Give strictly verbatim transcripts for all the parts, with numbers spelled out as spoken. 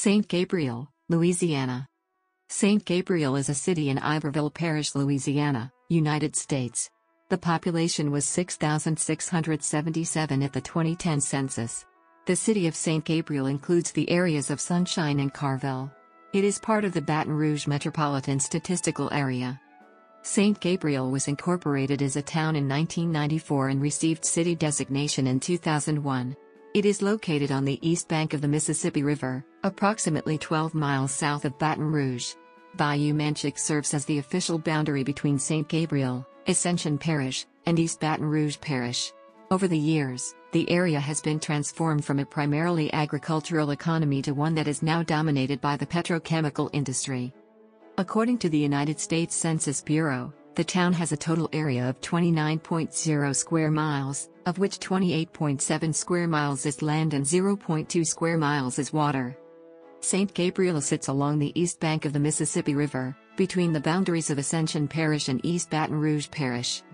Saint Gabriel, Louisiana. Saint Gabriel is a city in Iberville Parish, Louisiana, United States. The population was six thousand six hundred seventy-seven at the twenty ten census. The city of Saint Gabriel includes the areas of Sunshine and Carville. It is part of the Baton Rouge Metropolitan Statistical Area. Saint Gabriel was incorporated as a town in nineteen ninety-four and received city designation in two thousand one. It is located on the east bank of the Mississippi River, approximately twelve miles south of Baton Rouge. Bayou Manchac serves as the official boundary between Saint Gabriel, Ascension Parish, and East Baton Rouge Parish. Over the years, the area has been transformed from a primarily agricultural economy to one that is now dominated by the petrochemical industry. According to the United States Census Bureau, the town has a total area of twenty-nine point zero square miles, of which twenty-eight point seven square miles is land and zero point two square miles is water. Saint Gabriel sits along the east bank of the Mississippi River, between the boundaries of Ascension Parish and East Baton Rouge Parish.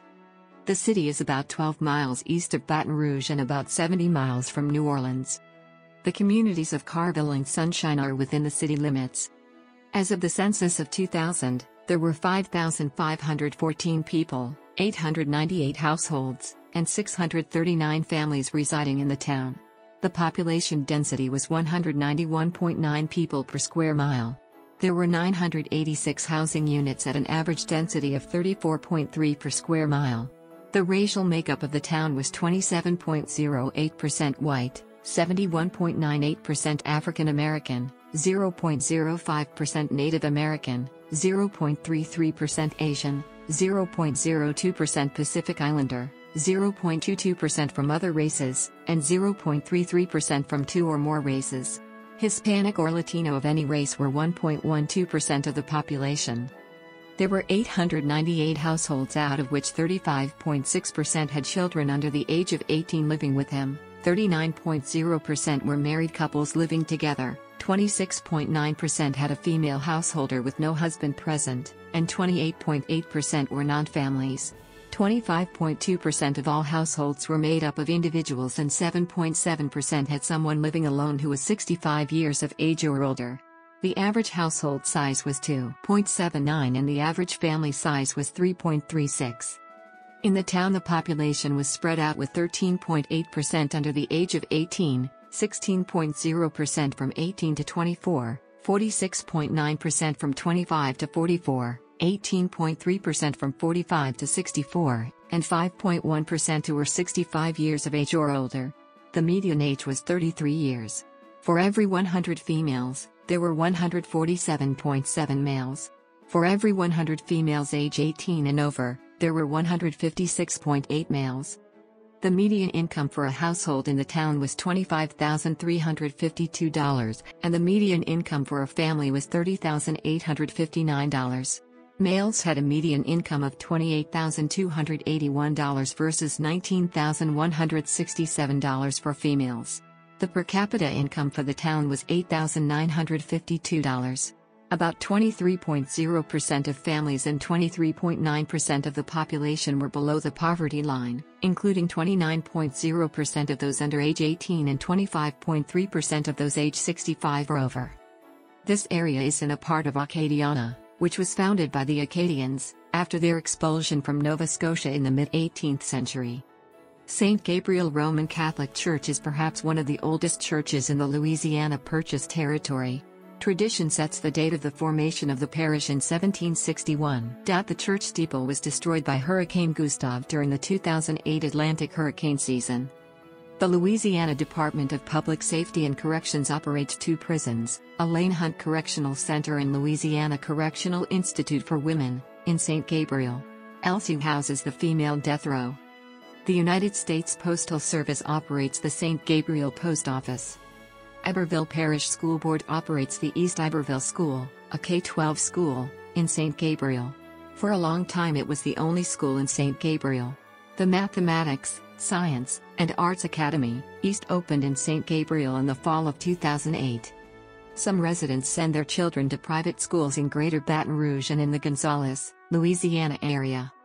The city is about twelve miles east of Baton Rouge and about seventy miles from New Orleans. The communities of Carville and Sunshine are within the city limits. As of the census of two thousand, there were five thousand five hundred fourteen people, eight hundred ninety-eight households, and six hundred thirty-nine families residing in the town. The population density was one hundred ninety-one point nine people per square mile. There were nine hundred eighty-six housing units at an average density of thirty-four point three per square mile. The racial makeup of the town was twenty-seven point zero eight percent white, seventy-one point nine eight percent African American, zero point zero five percent Native American, zero point three three percent Asian, zero point zero two percent Pacific Islander, zero point two two percent from other races, and zero point three three percent from two or more races. Hispanic or Latino of any race were one point one two percent of the population. There were eight hundred ninety-eight households, out of which thirty-five point six percent had children under the age of eighteen living with him, thirty-nine point zero percent were married couples living together, twenty-six point nine percent had a female householder with no husband present, and twenty-eight point eight percent were non-families. twenty-five point two percent of all households were made up of individuals and seven point seven percent had someone living alone who was sixty-five years of age or older. The average household size was two point seven nine and the average family size was three point three six. In the town, the population was spread out with thirteen point eight percent under the age of eighteen, sixteen point zero percent from eighteen to twenty-four, forty-six point nine percent from twenty-five to forty-four, eighteen point three percent from forty-five to sixty-four, and five point one percent who were sixty-five years of age or older. The median age was thirty-three years. For every one hundred females, there were one hundred forty-seven point seven males. For every one hundred females age eighteen and over, there were one hundred fifty-six point eight males. The median income for a household in the town was twenty-five thousand three hundred fifty-two dollars, and the median income for a family was thirty thousand eight hundred fifty-nine dollars. Males had a median income of twenty-eight thousand two hundred eighty-one dollars versus nineteen thousand one hundred sixty-seven dollars for females. The per capita income for the town was eight thousand nine hundred fifty-two dollars. About twenty-three point zero percent of families and twenty-three point nine percent of the population were below the poverty line, including twenty-nine point zero percent of those under age eighteen and twenty-five point three percent of those age sixty-five or over. This area is in a part of Acadiana, which was founded by the Acadians, after their expulsion from Nova Scotia in the mid-eighteenth century. Saint Gabriel Roman Catholic Church is perhaps one of the oldest churches in the Louisiana Purchase territory. Tradition sets the date of the formation of the parish in seventeen sixty-one. The church steeple was destroyed by Hurricane Gustav during the two thousand eight Atlantic hurricane season. The Louisiana Department of Public Safety and Corrections operates two prisons, a Lane Hunt Correctional Center and Louisiana Correctional Institute for Women, in Saint Gabriel. L C U houses the female death row. The United States Postal Service operates the Saint Gabriel Post Office. Iberville Parish School Board operates the East Iberville School, a K twelve school, in Saint Gabriel. For a long time it was the only school in Saint Gabriel. The Mathematics, Science, and Arts Academy, East opened in Saint Gabriel in the fall of two thousand eight. Some residents send their children to private schools in Greater Baton Rouge and in the Gonzales, Louisiana area.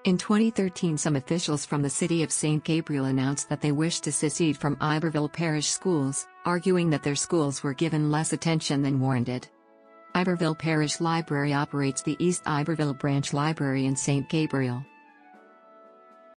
In twenty thirteen, some officials from the city of Saint Gabriel announced that they wished to secede from Iberville Parish schools, arguing that their schools were given less attention than warranted. Iberville Parish Library operates the East Iberville Branch Library in Saint Gabriel.